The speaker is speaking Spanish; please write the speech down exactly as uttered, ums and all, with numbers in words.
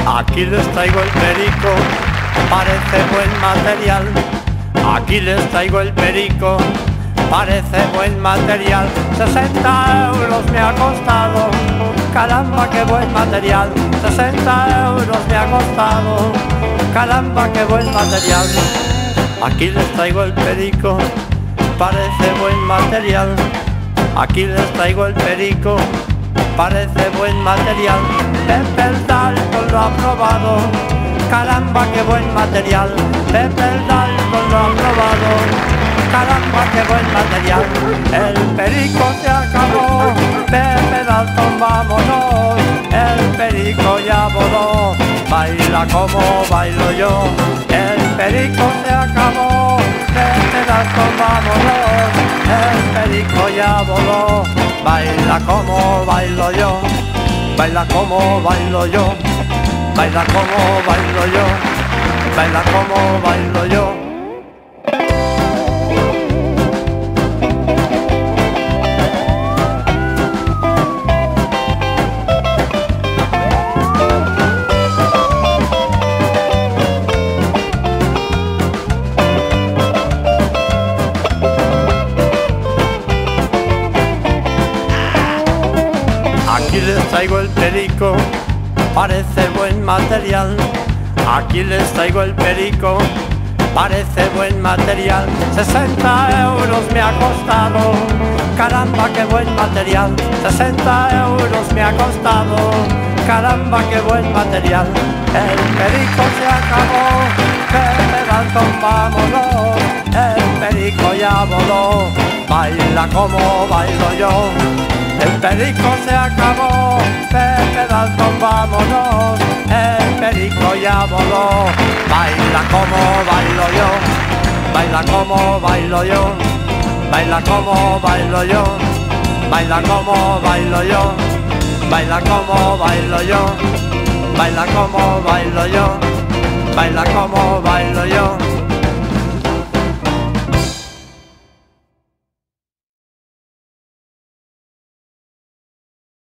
Aquí les traigo el perico, parece buen material. Aquí les traigo el perico, parece buen material. sesenta euros me ha costado, caramba qué buen material. sesenta euros me ha costado, caramba qué buen material. Aquí les traigo el perico, parece buen material. Aquí les traigo el perico, parece buen material. Pepe el Dalton lo ha probado, caramba qué buen material. Pepe el Dalton lo ha probado, caramba qué buen material. El perico se acabó, Pepe Dalton vámonos. El perico ya voló, baila como bailo yo. El perico se acabó, Pepe Dalton vámonos. El perico ya voló, baila como bailo yo. Baila como bailo yo, baila como bailo yo, baila como bailo yo. Aquí les traigo el perico, parece buen material. Aquí les traigo el perico, parece buen material. sesenta euros me ha costado, caramba qué buen material. sesenta euros me ha costado, caramba qué buen material. El perico se acabó, Pepe Dalton vámonos. El perico ya voló, baila como bailo yo. El perico se acabó, Pepe Dalton vámonos. El perico ya voló, baila como bailo yo, baila como bailo yo, baila como bailo yo, baila como bailo yo, baila como bailo yo, baila como bailo yo, baila como bailo yo.